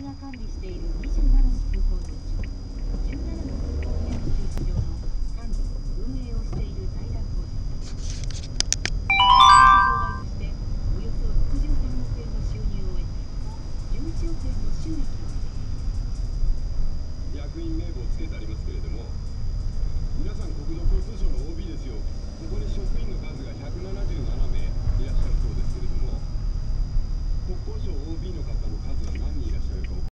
が管理している27の空港のうち17の空港にある駐車場の管理・運営をしている財団法人駐車場代としておよそ63億円の収入を得て11億円の収益を役員名簿をつけてありますけれども、皆さん国土交通省の OB ですよ。